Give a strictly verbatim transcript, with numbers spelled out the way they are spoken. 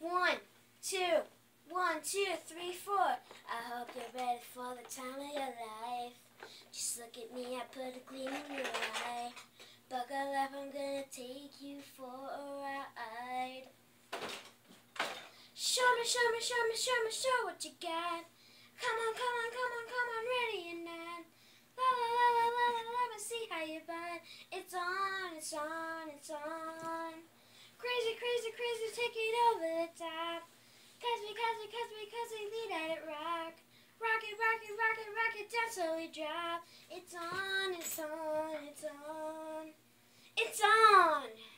One, two, one, two, three, four. I hope you're ready for the time of your life. Just look at me, I put a gleam in your eye. Buckle up, I'm gonna take you for a ride. Show me, show me, show me, show me, show what you got. Come on, come on, come on, come on, ready or not. La la la la la la, let me see how you bite. It's on, it's on, it's on. Crazy, crazy, crazy, take it over the top. Cause we, cause we, cause we, cause we need at it rock. Rock it, rock it, rock it, rock it down so we drop. It's on, it's on, it's on. It's on!